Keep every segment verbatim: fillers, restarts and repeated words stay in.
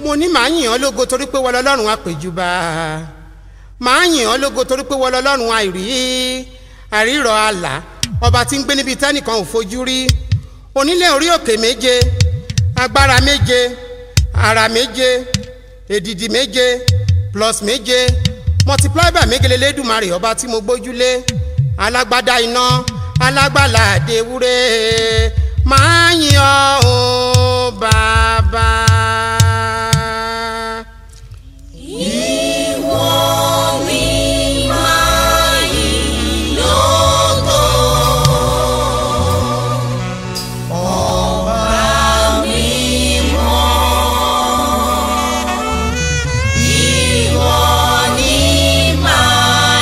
mo ní màá yìn ọ́ lógo torí pé wọ́n lọ́lọ́run àpèjúbà màá yìn ọ́ lógo torí pé wọ́n lọ́lọ́run àìrí àrírọ̀ àlà ọba tí ń gbé níbi tẹ́nìkan ò fojú rí onílé orí òkè méje agbára méje ara méje èdìdì méje plus méje multiply by méje lélẹ́dùmarè ọba tí mo gbójúlé alágbádá iná alágbàlà àdéwúrẹ́ màá yìn ọ́ o bàbá. Ìwọ ni màá yìn lógo, ọba mímọ́. Ìwọ ni màá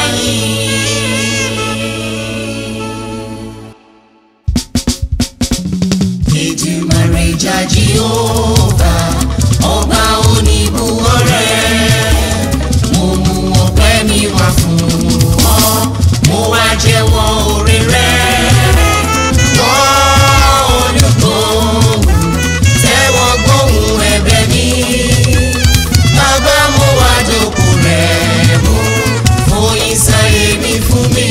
yìn. Èdùmàrè jà Jèhófà, ọba oníbùwọ́rẹ́. Mo mú ọpẹ́ mi wá fún ọ, mo wá jẹ́wọ́ oore rẹ̀. Gbọ́ olùgbòhùn, tẹ́wọ́ gbóhùn ẹ̀bẹ̀ mi. Bàbá mo wá jókòó rẹ̀ mú, fòyìn sáyé mi fún mi.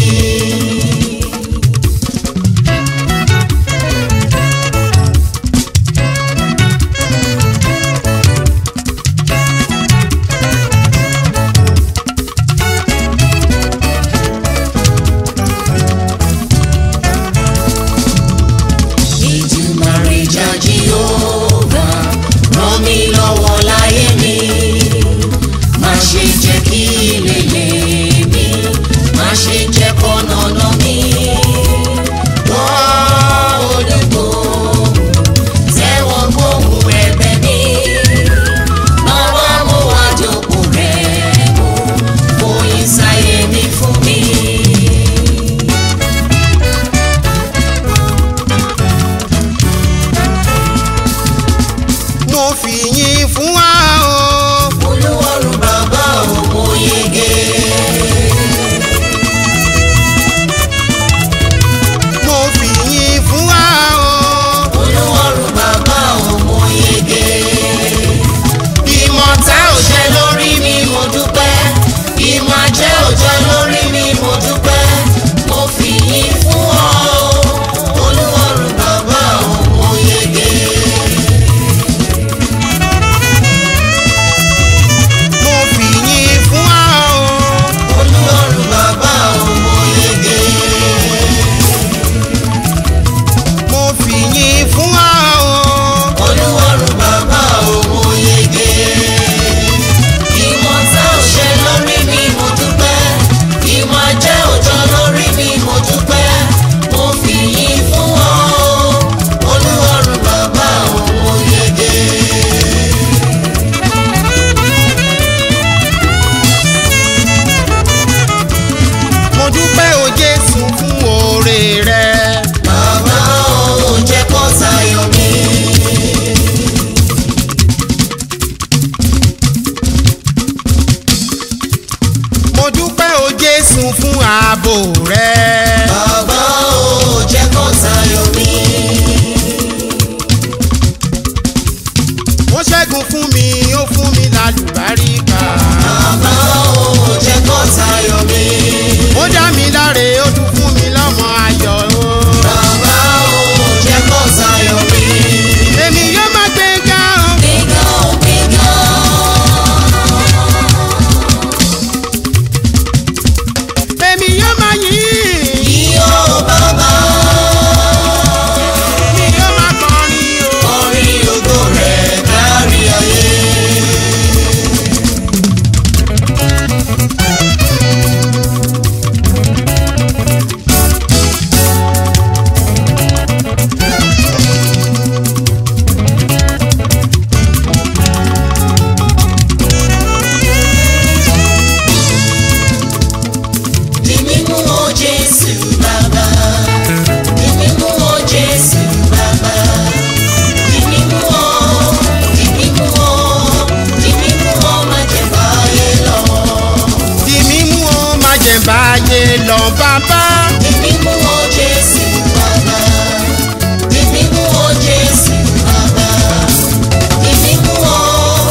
lọ bàbá. Èmi mú ọ Jésù bàbá. Èmi mú ọ Jésù bàbá. Èmi mú ọ.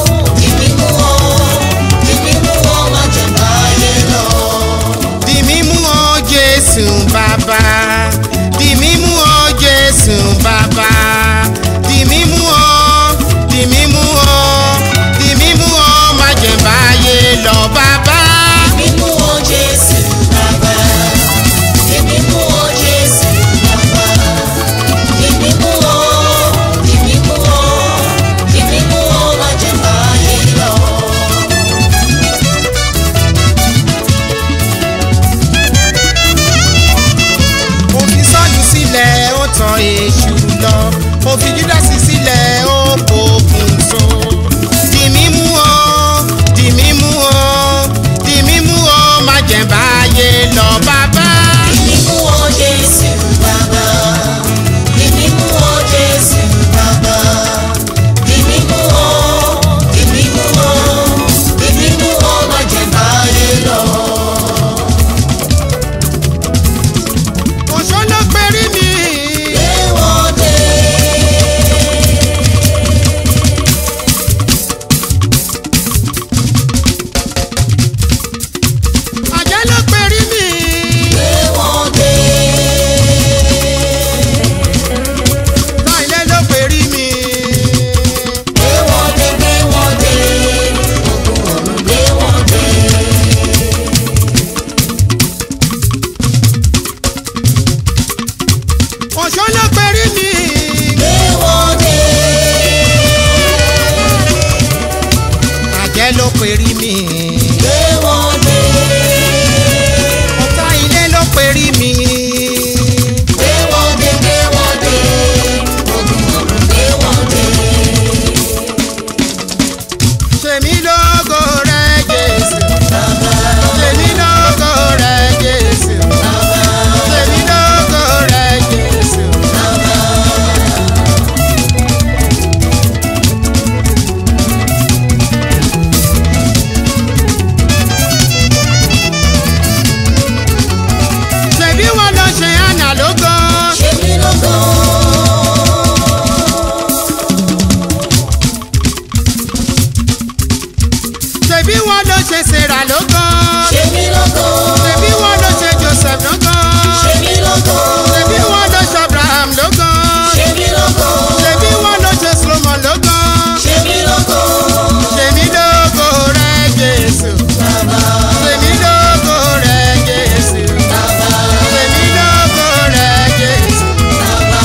lọ bàbá. Èmi mú ọ Jésù bàbá. Èmi mú ọ Jésù bàbá. Èmi mú ọ, èmi mú ọ, èmi mú ọ má jẹ́ báyé lọ. Ó fi Sọ́ọ̀lù sílẹ̀ ó tàn èṣù lọ, ó fi Júdásì sílẹ̀ ó pokùn so. Di mímú o, di mímú o, di mímú o, má jẹ́ báyé lọ bàbá. Èmi mú ọ Jésù bàbá. Èmi mú ọ Jésù bàbá. Èmi mú ọ, èmi mú ọ, èmi mú ọ má jẹ́ báyé lọ. Òṣó ló perí mi. Léwọ́n dé. Àjẹ́ ló perí mi. Léwọ́n dé. Láìlé ló perí mi. Léwọ́n dé, léwọ́n dé. Ogun ọ̀run léwọ́n dé. Òṣó ló perí mi. Léwọ́n dé. Àjẹ́ ló perí mi. Léwọ́n dé. Ọ̀tá ilé ló perí mi. Léwọ́n dé, léwọ́n dé. Ogun ọ̀run léwọ́n dé. Semilogo rẹ Jésù. Bàbá, Semilogo rẹ Jésù. bàbá, Semilogo rẹ Jésù. bàbá. Ṣebí wọ́n ló ṣe àná lógo. Ṣé mi lógo? Ṣebí wọ́n ló ṣe Sèrà lógo. Ṣé mi lógo? Ṣebí wọ́n ló ṣe Joseph lógo. Ṣé mi lógo? Ṣebí wọ́n ló ṣe Abraham lógo. Ṣé mi lógo? Ṣebí wọ́n ló ṣe Solomon lógo. Ṣé mi lógo? Semilogo rẹ Jésù. Bàbá, Semilogo rẹ Jésù. bàbá, Semilogo rẹ Jésù. bàbá.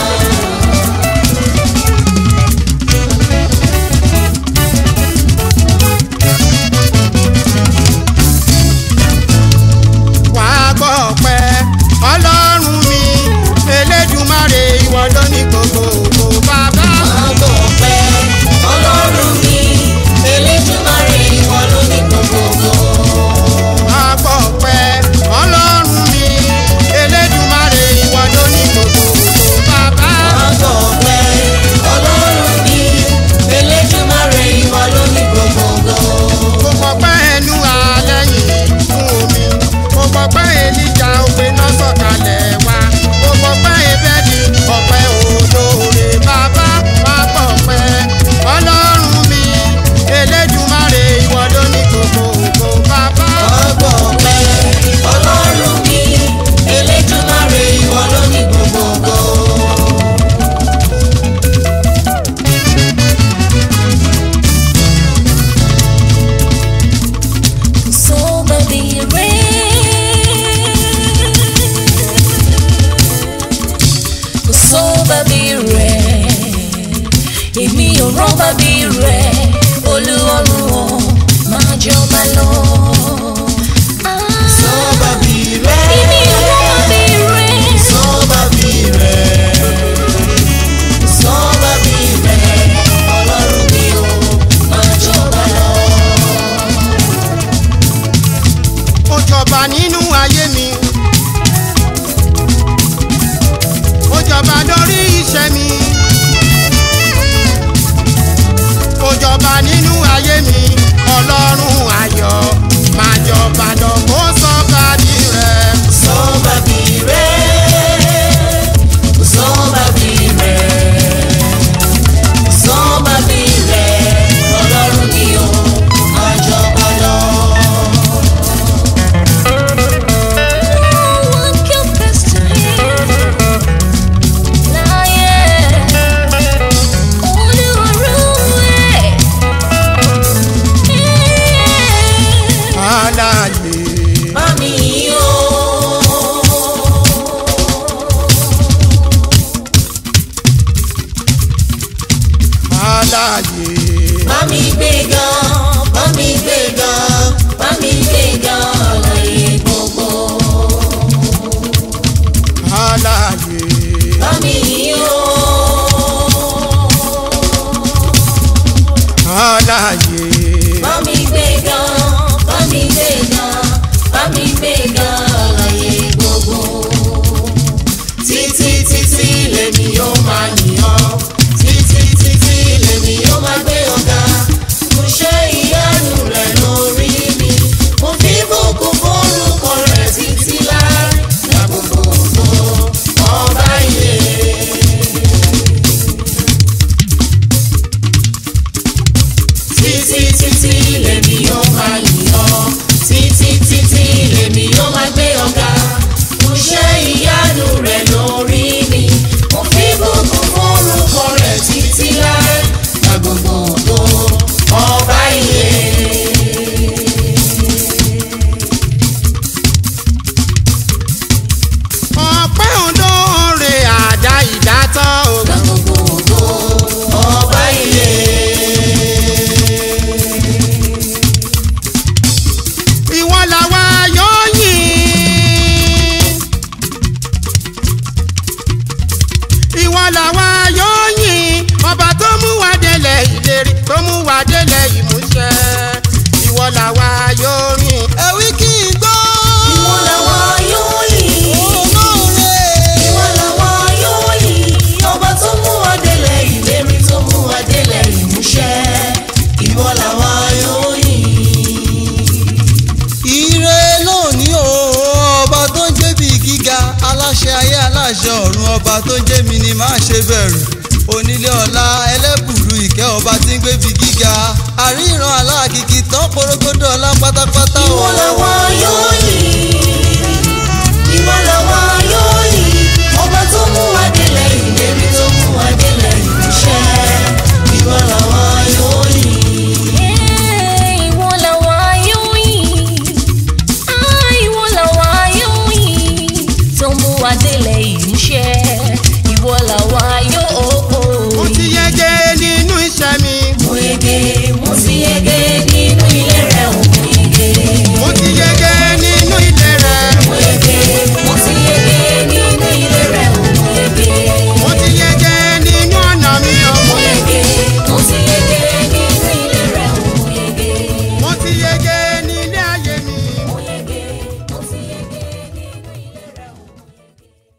Wàá gbọ́ ọpẹ́ Ọlọ́run mi, Elédùmarè ìwọ ló ní gbogbo ògo bàbá. Àgọ́ ọ̀pẹ Ọlọ́run mi, Elédùmarè ìwọ ló ní gbogbo ògo. Wàá gbọ́ ọpẹ́ Ọlọ́run mi, Elédùmarè ìwọ ló ní gbogbo ògo bàbá. Àgọ́ ọ̀pẹ Ọlọ́run mi, Elédùmarè ìwọ ló ní gbogbo ògo. Kò pọ̀pẹ́ ẹnu àlẹ́yìn fún omi, kò pọ̀pẹ́ Èlíjà òpè náà sọ̀kalẹ̀ wá, kò pọ̀pẹ́ Ébẹ́dì ọ̀pẹ́ olóore bàbá. Wàá pọ̀pẹ́ Ọlọ́run mi, Elédùmarè ìwọ ló ní gbogbo ògo bàbá. Àgọ́ ọ̀pẹ Ọlọ́run mi, Elédùmarè ìwọ ló ní gbogbo ògo. Sọ́ba bí rẹ̀, kò sọ́ba bí rẹ̀, èmi ò rọ́bà bí rẹ̀, Olúọ̀run o, máa jọba lọ. Sọ́ba bí rẹ̀, èmi ò rọ́bà bí rẹ̀, sọ́ba bí rẹ̀, sọ́ba bí rẹ̀, Ọlọ́run mi o, máa jọba lọ. Ó jọba nínú ayé mi, ó jọba lórí iṣẹ́ mi, ó jọba nínú ayé mi, Ọlọ́run ayọ̀ máa jọba lọ kó sọ́ba bí rẹ̀. Sọ́ba bí rẹ̀, sọ́ba bí rẹ̀, sọ́ba bí rẹ̀, Ọlọ́run mi o, máa jọba lọ. What can best to him? Láyé, Olúọ̀run ẹ̀. bá mi gbéga, bá mi gbéga, bá mi gbéga láyé gbogbo. Alààyè. Bá mi yìn o. Alààyè. Bá mi gbéga, bá mi gbéga, bá mi gbéga láyé gbogbo. Títí títí lèmi yóò máa yìn ọ́. Títí títí lèmi yóò máa gbé ọ̀gá. Mo ṣe ìyanu rẹ̀ lórí mi. Mo fi bùkún forúkọ rẹ̀ títí láé. Gba gbogbo ògo ọba ìyè. Títí títí lèmi yóò máa yìn ọ́. Títí títí lèmi yóò máa gbé ọ̀gá. Mo ṣe ìyanu rẹ̀ lórí mi. Mo fi bùkún forúkọ rẹ̀ títí láé. Gba gbogbo ògo ọba ìyè. Ọpẹ́ olóore àdá ìdátọ́ o. Gba gbogbo ògo ọba ìyè. Ìwọ làwa yóò yìn. Ìwọ làwa yóò yìn. Ọba tó mú wa délẹ̀ ìlérí, tó mú wa délẹ̀ ìmúṣẹ. Ìwọ làwa yóò yìn. Ẹ̀wí kì í gbọ́. Ìwọ làwa yóò yìn. Olóore. Ìwọ làwa yóò yìn. Ọba tó mú wa délẹ̀ ìlérí, tó mú wa délẹ̀ ìmúṣẹ. Ìwọ làwa yóò yìn. Ire lónìí o, ọba tó ń jẹ́ bí gíga, aláṣẹ ayé aláṣẹ ọ̀run, ọba tó ń jẹ́ mi ni má ṣe bẹ̀rù. Onílé ọlá ẹlẹ́bùrú ìkẹ́, ọba tí ń gbé bí gíga, àríran aláàkìkì tán porogodo ọlá pátápátá o. Ìwọ làwa yóò yìn. Ìwọ làwa